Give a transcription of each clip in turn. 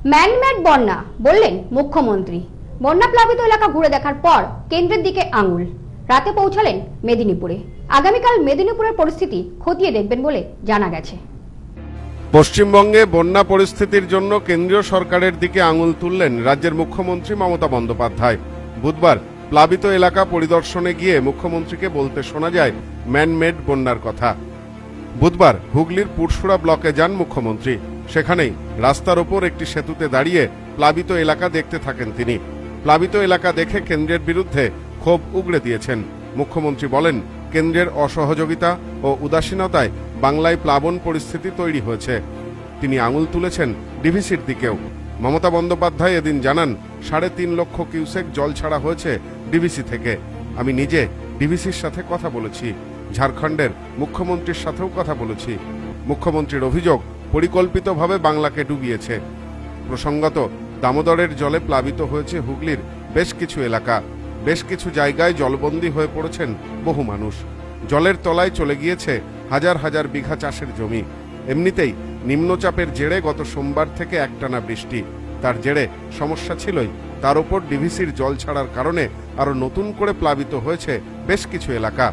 Man-made বন্যা বললেন মুখ্যমন্ত্রী। বন্যা প্লাবিত এলাকা ঘুরে দেখার পর কেন্দ্রের দিকে আঙুল। রাতে পৌঁছালেন মেদিনীপুরে। আগামীকাল মেদিনীপুরের পরিস্থিতি খতিয়ে দেখবেন বলে জানা গেছে। পশ্চিমবঙ্গে বন্যা পরিস্থিতির জন্য কেন্দ্রীয় সরকারের দিকে আঙুল তুললেন রাজ্যের মুখ্যমন্ত্রী মমতা বন্দ্যোপাধ্যায়। বুধবার প্লাবিত এলাকা পরিদর্শনে গিয়ে মুখ্যমন্ত্রীকে বলতে শোনা যায় ম্যানমেড বন্যার কথা। বুধবার হুগলির পুরসুরা ব্লকে যান মুখ্যমন্ত্রী। সেখানেই রাস্তার ওপর একটি সেতুতে দাঁড়িয়ে প্লাবিত এলাকা দেখতে থাকেন তিনি। প্লাবিত এলাকা দেখে কেন্দ্রের বিরুদ্ধে ক্ষোভ উগড়ে দিয়েছেন। মুখ্যমন্ত্রী বলেন, কেন্দ্রের অসহযোগিতা ও উদাসীনতায় বাংলায় প্লাবন পরিস্থিতি তৈরি হয়েছে। তিনি আঙুল তুলেছেন ডিভিসির দিকেও। মমতা বন্দ্যোপাধ্যায় এদিন জানান, 3.5 লক্ষ কিউসেক জল ছাড়া হয়েছে ডিভিসি থেকে। আমি নিজে ডিভিসির সাথে কথা বলেছি, ঝাড়খণ্ডের মুখ্যমন্ত্রীর সাথেও কথা বলেছি। মুখ্যমন্ত্রীর অভিযোগ, পরিকল্পিতভাবে বাংলাকে ডুবিয়েছে। প্রসঙ্গত, দামোদরের জলে প্লাবিত হয়েছে হুগলির বেশ কিছু এলাকা। বেশ কিছু জায়গায় জলবন্দী হয়ে পড়েছেন বহু মানুষ। জলের তলায় চলে গিয়েছে হাজার হাজার বিঘা চাষের জমি। এমনিতেই নিম্নচাপের জেরে গত সোমবার থেকে একটানা বৃষ্টি। তার জেরে সমস্যা ছিলই, তার উপর ডিভিসির জল ছাড়ার কারণে আরো নতুন করে প্লাবিত হয়েছে বেশ কিছু এলাকা।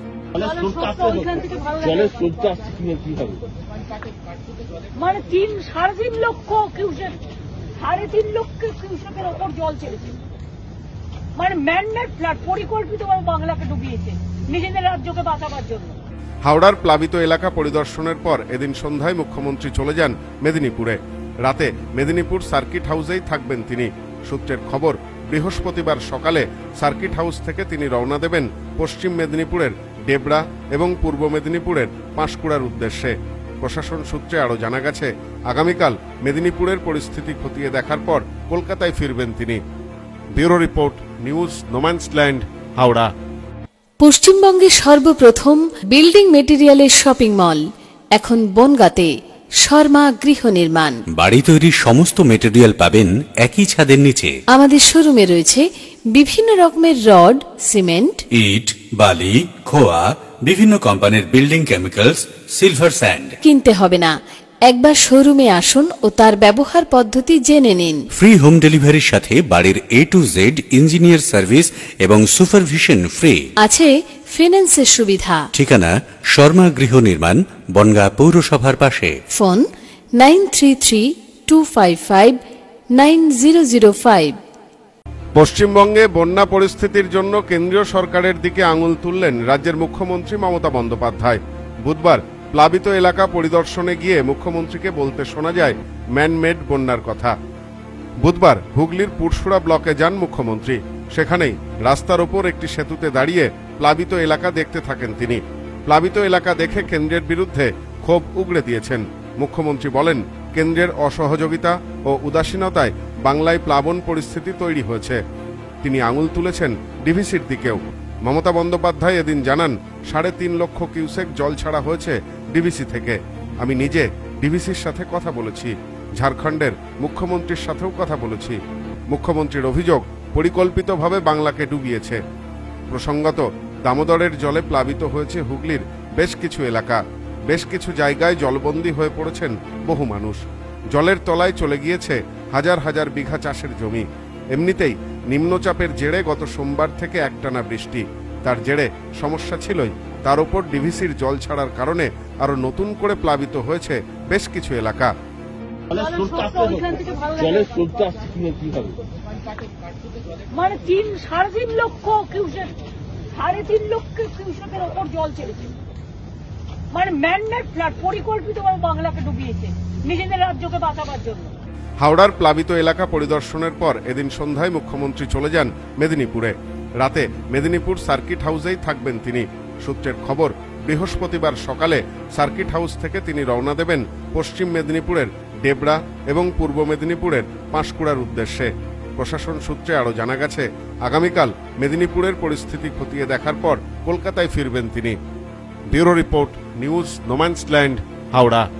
মানে 3.5 লক্ষ কিউসেক, 3.5 লক্ষ কিউসেকের ওপর জল ছেড়েছে। মানে ম্যানমেড ফ্লাড, পরিকল্পিতভাবে বাংলাকে ডুবিয়েছে নিজেদের রাজ্যকে বাঁচাবার জন্য। হাওড়ার প্লাবিত এলাকা পরিদর্শনের পর এদিন সন্ধ্যায় মুখ্যমন্ত্রী চলে যান মেদিনীপুরে। রাতে মেদিনীপুর সার্কিট হাউসেই থাকবেন তিনি। সূত্রের খবর, বৃহস্পতিবার সকালে সার্কিট হাউস থেকে তিনি রওনা দেবেন পশ্চিম মেদিনীপুরের ডেবরা এবং পূর্ব মেদিনীপুরের পাঁশকুড়ার উদ্দেশ্যে। প্রশাসন সূত্রে আরো জানা গেছে, আগামীকাল মেদিনীপুরের পরিস্থিতি খতিয়ে দেখার পর কলকাতায় ফিরবেন তিনি। Bureau report, news no man's land, Howrah. পশ্চিমবঙ্গের সর্বপ্রথম বিল্ডিং মেটেরিয়ালের শপিং মল এখন বনগাঁতে। শর্মা গৃহ নির্মাণ। বাড়ি তৈরির সমস্ত মেটেরিয়াল পাবেন একই ছাদের নিচে। আমাদের শোরুমে রয়েছে বিভিন্ন রকমের রড, সিমেন্ট, ইট, বালি, খোয়া, বিভিন্ন কোম্পানির বিল্ডিং কেমিক্যালস, সিলভার স্যান্ড। কিনতে হবে না, একবার শোরুমে আসুন ও তার ব্যবহার পদ্ধতি জেনে নিন। ফ্রি হোম ডেলিভারির সাথে বাড়ির A to Z engineer service এবং সুপারভিশন ফ্রি। আছে ফিন্যান্সের সুবিধা। ঠিকানা শর্মা গৃহ নির্মাণ, বনগাঁ পৌরসভার পাশে। ফোন 9332559005। পশ্চিমবঙ্গে বন্যা পরিস্থিতির জন্য কেন্দ্রীয় সরকারের দিকে আঙুল তুললেন রাজ্যের মুখ্যমন্ত্রী মমতা বন্দ্যোপাধ্যায়। বুধবার প্লাবিত এলাকা পরিদর্শনে গিয়ে মুখ্যমন্ত্রীকে বলতে শোনা যায় ম্যানমেড বন্যার কথা। বুধবার হুগলির পুরসুরা ব্লকে যান মুখ্যমন্ত্রী। সেখানেই রাস্তার ওপর একটি সেতুতে দাঁড়িয়ে প্লাবিত এলাকা দেখতে থাকেন তিনি। প্লাবিত এলাকা দেখে কেন্দ্রের বিরুদ্ধে ক্ষোভ উগড়ে দিয়েছেন। মুখ্যমন্ত্রী বলেন, কেন্দ্রের অসহযোগিতা ও উদাসীনতায় বাংলায় প্লাবন পরিস্থিতি তৈরি হয়েছে। তিনি আঙুল তুলেছেন ডিভিসির দিকেও। মমতা বন্দ্যোপাধ্যায় এদিন জানান, 3.5 লক্ষ কিউসেক জল ছাড়া হয়েছে ডিভিসি থেকে। আমি নিজে ডিভিসির সাথে কথা বলেছি, ঝাড়খণ্ডের মুখ্যমন্ত্রীর সাথেও কথা বলেছি। মুখ্যমন্ত্রীর অভিযোগ, পরিকল্পিতভাবে বাংলাকে ডুবিয়েছে। প্রসঙ্গত, দামোদরের জলে প্লাবিত হয়েছে হুগলির বেশ কিছু এলাকা। বেশ কিছু জায়গায় জলবন্দী হয়ে পড়েছেন বহু মানুষ। জলের তলায় চলে গিয়েছে হাজার হাজার বিঘা চাষের জমি। এমনিতেই নিম্নচাপের জেরে গত সোমবার থেকে একটানা বৃষ্টি। তার জেরে সমস্যা ছিলই, তার উপর ডিভিসির জল ছাড়ার কারণে আরো নতুন করে প্লাবিত হয়েছে বেশ কিছু এলাকা। মানে 3.5 লক্ষ কিউসেক, 3.5 লক্ষ কিউসেকের ওপর জল ছেড়েছে। মানে ম্যানমেড ফ্লাড, পরিকল্পিতভাবে বাংলাকে ডুবিয়েছে নিজেদের রাজ্যকে বাঁচাবার জন্য। হাওড়ার প্লাবিত এলাকা পরিদর্শনের পর এদিন সন্ধ্যায় মুখ্যমন্ত্রী চলে যান মেদিনীপুরে। রাতে মেদিনীপুর সার্কিট হাউসেই থাকবেন তিনি। সূত্রের খবর, বৃহস্পতিবার সকালে সার্কিট হাউস থেকে তিনি রওনা দেবেন পশ্চিম মেদিনীপুরের ডেবরা এবং পূর্ব মেদিনীপুরের পাঁশকুড়ার উদ্দেশ্যে। প্রশাসন সূত্রে আরো জানা গেছে, আগামীকাল মেদিনীপুরের পরিস্থিতি খতিয়ে দেখার পর কলকাতায় ফিরবেন তিনি। Bureau report, news no man's land, Howrah.